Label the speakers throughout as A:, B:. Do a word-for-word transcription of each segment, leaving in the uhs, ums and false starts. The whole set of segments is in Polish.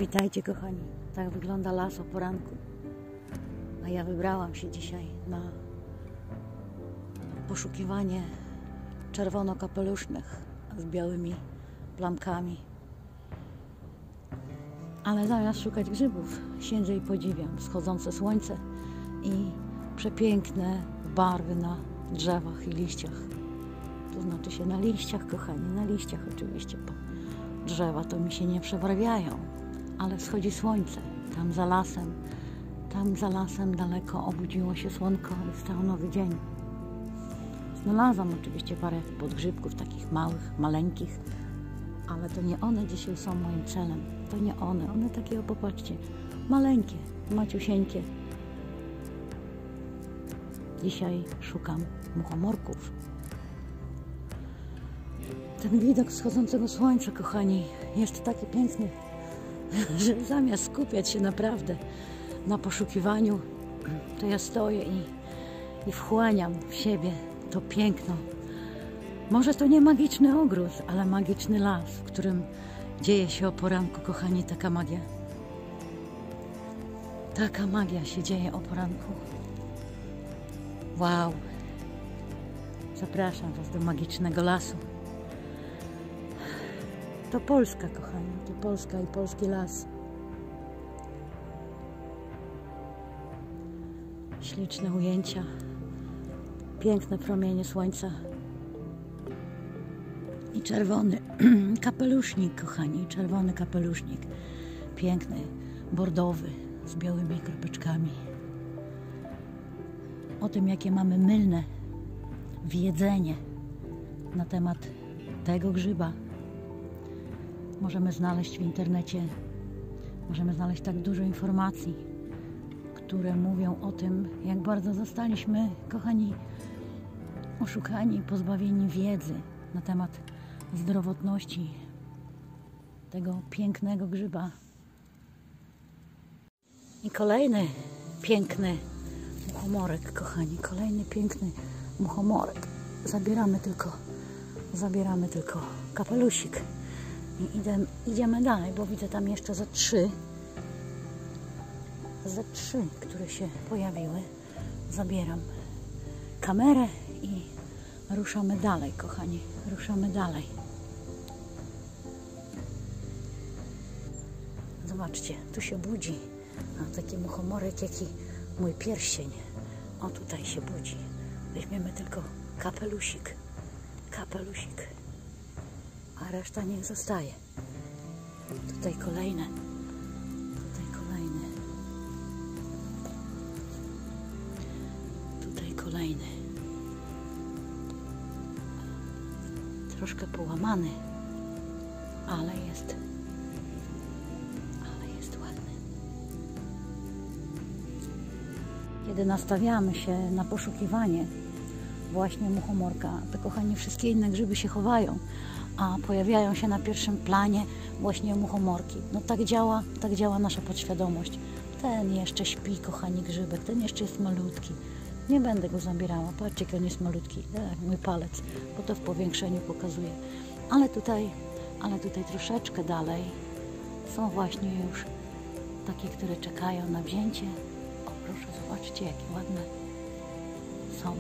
A: Witajcie kochani, tak wygląda las o poranku. A ja wybrałam się dzisiaj na poszukiwanie czerwonokapelusznych z białymi plamkami. Ale zamiast szukać grzybów, siedzę i podziwiam wschodzące słońce i przepiękne barwy na drzewach i liściach. To znaczy się na liściach, kochani, na liściach oczywiście, bo drzewa to mi się nie przebarwiają, ale wschodzi słońce, tam za lasem, tam za lasem daleko obudziło się słonko i wstał nowy dzień. Znalazłam oczywiście parę podgrzybków, takich małych, maleńkich, ale to nie one dzisiaj są moim celem. To nie one, one takie, o popatrzcie, maleńkie, maciusieńkie. Dzisiaj szukam muchomorków. Ten widok wschodzącego słońca, kochani, jest taki piękny, że zamiast skupiać się naprawdę na poszukiwaniu, to ja stoję i, i wchłaniam w siebie to piękno. Może to nie magiczny ogród, ale magiczny las, w którym dzieje się o poranku, kochani, taka magia. Taka magia się dzieje o poranku. Wow! Zapraszam Was do magicznego lasu. To Polska, kochani, to Polska i polski las. Śliczne ujęcia, piękne promienie słońca i czerwony kapelusznik, kochani, czerwony kapelusznik, piękny, bordowy, z białymi kropeczkami. O tym, jakie mamy mylne wiedzenie na temat tego grzyba, możemy znaleźć w internecie, możemy znaleźć tak dużo informacji, które mówią o tym, jak bardzo zostaliśmy, kochani, oszukani, pozbawieni wiedzy na temat zdrowotności tego pięknego grzyba. I kolejny piękny muchomorek, kochani, kolejny piękny muchomorek. Zabieramy tylko, zabieramy tylko kapelusik. I idę, idziemy dalej, bo widzę tam jeszcze ze trzy, ze trzy, które się pojawiły. Zabieram kamerę i ruszamy dalej, kochani, ruszamy dalej. Zobaczcie, tu się budzi, a taki muchomorek, jaki mój pierścień. O, tutaj się budzi. Weźmiemy tylko kapelusik, kapelusik. A reszta niech zostaje. Tutaj kolejne. Tutaj kolejne. Tutaj kolejny. Troszkę połamany, ale jest, ale jest ładny. Kiedy nastawiamy się na poszukiwanie właśnie muchomorka, to, kochani, wszystkie inne grzyby się chowają, a pojawiają się na pierwszym planie właśnie muchomorki. No tak działa, tak działa nasza podświadomość. Ten jeszcze śpi, kochani, grzybek, ten jeszcze jest malutki. Nie będę go zabierała. Patrzcie, jak on jest malutki, tak, mój palec, bo to w powiększeniu pokazuje. Ale tutaj, ale tutaj troszeczkę dalej są właśnie już takie, które czekają na wzięcie. O, proszę, zobaczcie, jakie ładne są.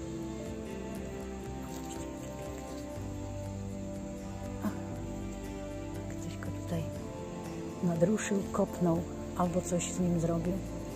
A: Tutaj nadruszył, kopnął albo coś z nim zrobił.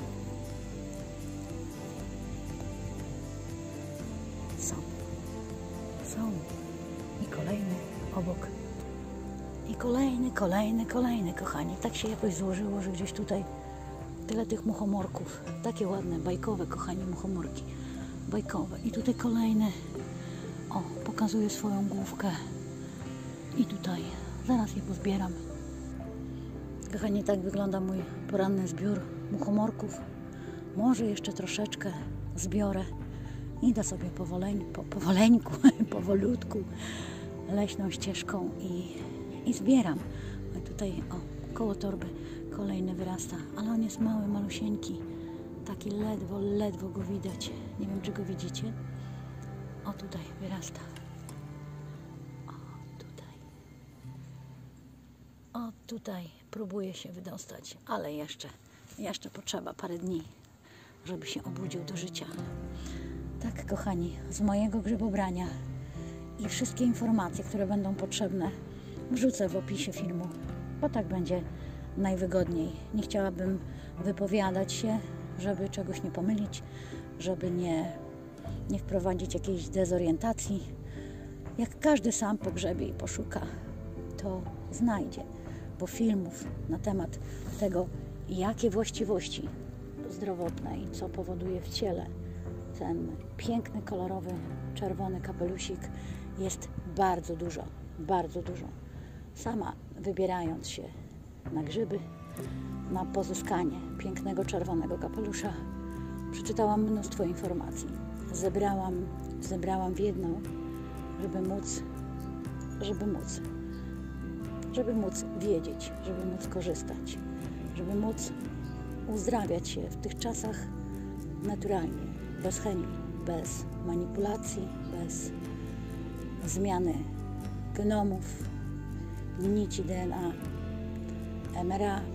A: Są. Są. I kolejny obok. I kolejny, kolejny, kolejny, kochani. Tak się jakoś złożyło, że gdzieś tutaj tyle tych muchomorków. Takie ładne, bajkowe, kochani, muchomorki. Bajkowe. I tutaj kolejny. O, pokazuje swoją główkę. I tutaj. Zaraz je pozbieram. Kochani, tak wygląda mój poranny zbiór muchomorków. Może jeszcze troszeczkę zbiorę. Idę sobie powoleń, po, powoleńku, powolutku, leśną ścieżką i, i zbieram. A tutaj, o, koło torby kolejny wyrasta, ale on jest mały, malusieńki. Taki ledwo, ledwo go widać. Nie wiem, czy go widzicie. O, tutaj wyrasta. O, tutaj. O, tutaj próbuje się wydostać, ale jeszcze, jeszcze potrzeba parę dni, żeby się obudził do życia. Tak, kochani, z mojego grzybobrania i wszystkie informacje, które będą potrzebne, wrzucę w opisie filmu, bo tak będzie najwygodniej. Nie chciałabym wypowiadać się, żeby czegoś nie pomylić, żeby nie, nie wprowadzić jakiejś dezorientacji. Jak każdy sam pogrzebie i poszuka, to znajdzie, bo filmów na temat tego, jakie właściwości zdrowotne i co powoduje w ciele ten piękny, kolorowy, czerwony kapelusik, jest bardzo dużo, bardzo dużo. Sama wybierając się na grzyby, na pozyskanie pięknego, czerwonego kapelusza, przeczytałam mnóstwo informacji. Zebrałam, zebrałam w jedną, żeby móc, żeby móc, żeby móc wiedzieć, żeby móc korzystać, żeby móc uzdrawiać się w tych czasach naturalnie, bez chemii, bez manipulacji, bez zmiany genomów, nici D N A, M R A.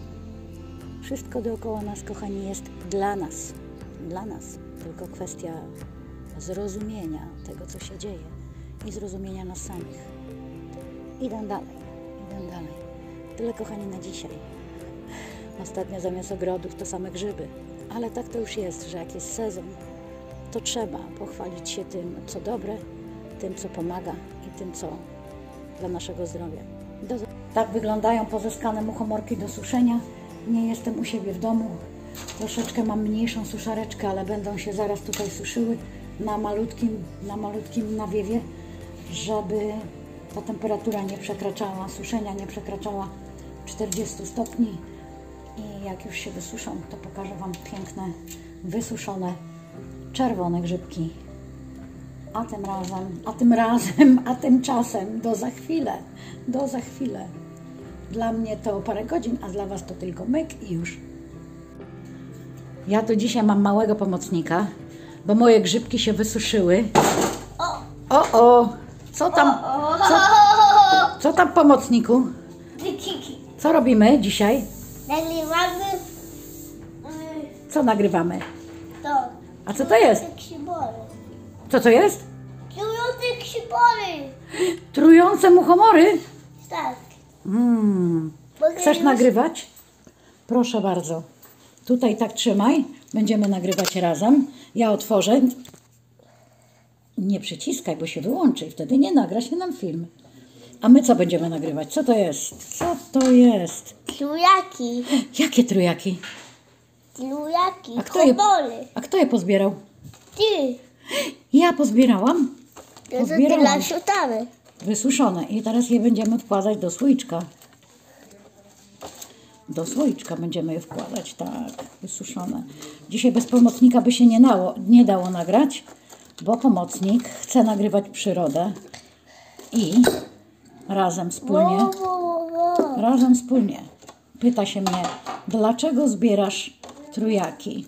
A: Wszystko dookoła nas, kochani, jest dla nas, dla nas, tylko kwestia zrozumienia tego, co się dzieje i zrozumienia nas samych. Idę dalej, idę dalej. Tyle, kochani, na dzisiaj. Ostatnio zamiast ogrodów to same grzyby, ale tak to już jest, że jak jest sezon, to trzeba pochwalić się tym, co dobre, tym, co pomaga i tym, co dla naszego zdrowia. Do... Tak wyglądają pozyskane muchomorki do suszenia. Nie jestem u siebie w domu. Troszeczkę mam mniejszą suszareczkę, ale będą się zaraz tutaj suszyły na malutkim, na malutkim nawiewie, żeby ta temperatura nie przekraczała, suszenia nie przekraczała czterdziestu stopni. I jak już się wysuszą, to pokażę Wam piękne, wysuszone, czerwone grzybki. A tym razem, a tym razem, a tymczasem do za chwilę, do za chwilę. Dla mnie to parę godzin, a dla Was to tylko myk i już. Ja tu dzisiaj mam małego pomocnika, bo moje grzybki się wysuszyły. O, o, o. Co tam, co, co tam, pomocniku? Co robimy dzisiaj?
B: Nagrywamy.
A: Co nagrywamy?
B: To.
A: A co to jest? Co to jest?
B: Trujące ksibory.
A: Trujące muchomory?
B: Tak.
A: Mm. Chcesz nagrywać? Proszę bardzo. Tutaj tak trzymaj. Będziemy nagrywać razem. Ja otworzę. Nie przyciskaj, bo się wyłączy i wtedy nie nagra się nam film. A my co będziemy nagrywać? Co to jest? Co to jest?
B: Trujaki.
A: Jakie trujaki?
B: Trujaki.
A: A kto je,
B: Komory.
A: a kto je pozbierał?
B: Ty.
A: Ja pozbierałam.
B: To
A: Pozbierałam.
B: dla siutamy.
A: Wysuszone. I teraz je będziemy wkładać do słoiczka. Do słoiczka będziemy je wkładać, tak, wysuszone. Dzisiaj bez pomocnika by się nie, nało, nie dało nagrać, bo pomocnik chce nagrywać przyrodę i razem wspólnie,
B: Wo, wo, wo.
A: razem wspólnie pyta się mnie, dlaczego zbierasz trujaki?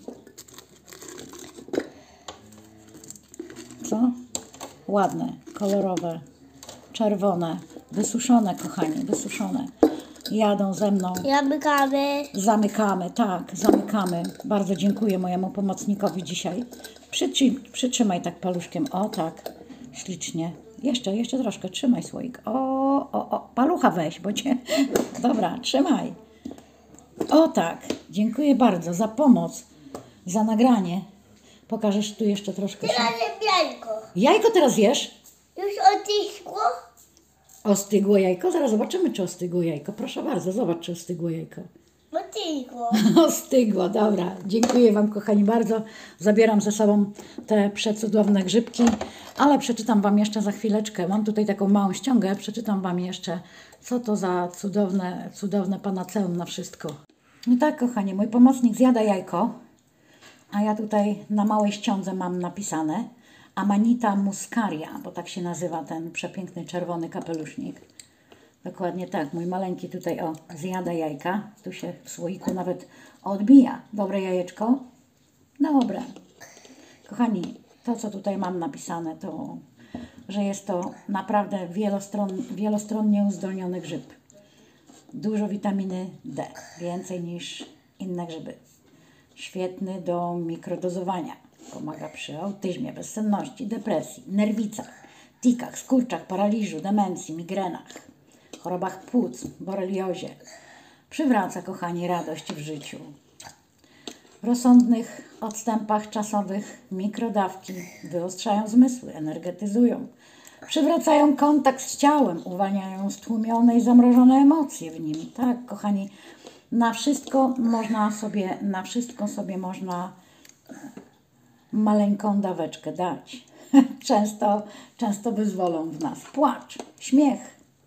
A: Co? Ładne, kolorowe, czerwone, wysuszone, kochani, wysuszone. Jadą ze mną.
B: Zamykamy.
A: Zamykamy, tak, zamykamy. Bardzo dziękuję mojemu pomocnikowi dzisiaj. Przytrzy, przytrzymaj tak paluszkiem. O, tak, ślicznie. Jeszcze, jeszcze troszkę, trzymaj słoik. O, o, o, palucha weź, bo cię... Dobra, trzymaj. O, tak, dziękuję bardzo za pomoc, za nagranie. Pokażesz tu jeszcze troszkę.
B: Teraz jajko.
A: Jajko teraz jesz?
B: Już otyskło?
A: Ostygło jajko? Zaraz zobaczymy, czy ostygło jajko. Proszę bardzo, zobacz, czy ostygło jajko.
B: Otyskło.
A: Ostygło, dobra. Dziękuję Wam, kochani, bardzo. Zabieram ze sobą te przecudowne grzybki, ale przeczytam Wam jeszcze za chwileczkę. Mam tutaj taką małą ściągę. Przeczytam Wam jeszcze, co to za cudowne, cudowne panaceum na wszystko. No tak, kochani, mój pomocnik zjada jajko, a ja tutaj na małej ściądze mam napisane Amanita muscaria, bo tak się nazywa ten przepiękny czerwony kapelusznik. Dokładnie tak, mój maleńki tutaj o zjada jajka. Tu się w słoiku nawet odbija. Dobre jajeczko? Dobre. Kochani, to co tutaj mam napisane, to że jest to naprawdę wielostron, wielostronnie uzdolniony grzyb. Dużo witaminy D, więcej niż inne grzyby. Świetny do mikrodozowania. Pomaga przy autyzmie, bezsenności, depresji, nerwicach, tikach, skurczach, paraliżu, demencji, migrenach, chorobach płuc, boreliozie. Przywraca, kochani, radość w życiu. W rozsądnych odstępach czasowych mikrodawki wyostrzają zmysły, energetyzują. Przywracają kontakt z ciałem, uwalniają stłumione i zamrożone emocje w nim. Tak, kochani, na wszystko można sobie, na wszystko sobie można maleńką daweczkę dać. Często, często wyzwolą w nas płacz, śmiech,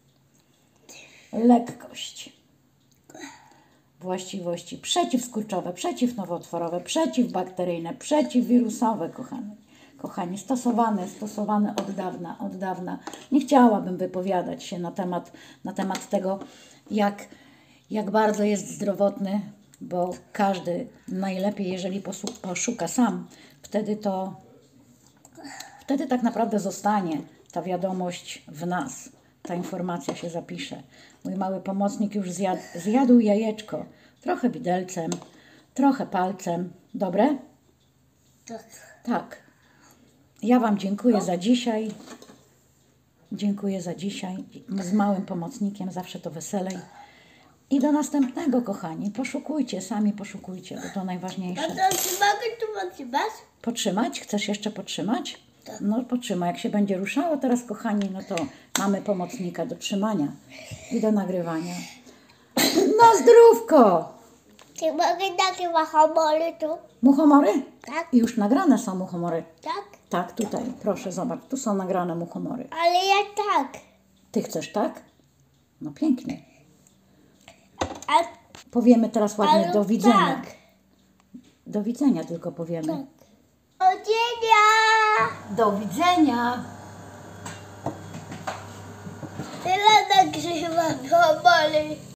A: lekkość, właściwości przeciwskurczowe, przeciwnowotworowe, przeciwbakteryjne, przeciwwirusowe, kochani. Kochani, stosowane, stosowane od dawna, od dawna. Nie chciałabym wypowiadać się na temat, na temat tego, jak, jak bardzo jest zdrowotny, bo każdy najlepiej, jeżeli poszuka sam, wtedy to, wtedy tak naprawdę zostanie ta wiadomość w nas. Ta informacja się zapisze. Mój mały pomocnik już zjadł, zjadł jajeczko. Trochę widelcem, trochę palcem. Dobre?
B: Tak.
A: Tak. Ja Wam dziękuję za dzisiaj. Dziękuję za dzisiaj. Z małym pomocnikiem zawsze to weselej. I do następnego, kochani. Poszukujcie, sami poszukujcie, bo to najważniejsze.
B: A to czy mogę tu potrzymać?
A: Potrzymać? Chcesz jeszcze potrzymać?
B: Tak.
A: No potrzymaj. Jak się będzie ruszało teraz, kochani, no to mamy pomocnika do trzymania i do nagrywania. No zdrówko!
B: Czy mogę takie machomory tu?
A: Muchomory?
B: Tak.
A: I już nagrane są muchomory.
B: Tak?
A: Tak, tutaj, proszę, zobacz, tu są nagrane muchomory.
B: Ale ja tak.
A: Ty chcesz tak? No pięknie.
B: A,
A: Powiemy teraz ładnie
B: ale
A: do widzenia.
B: tak.
A: Do widzenia tylko powiemy.
B: Tak. Do widzenia!
A: Do widzenia!
B: Tyle nagrywam, machomory.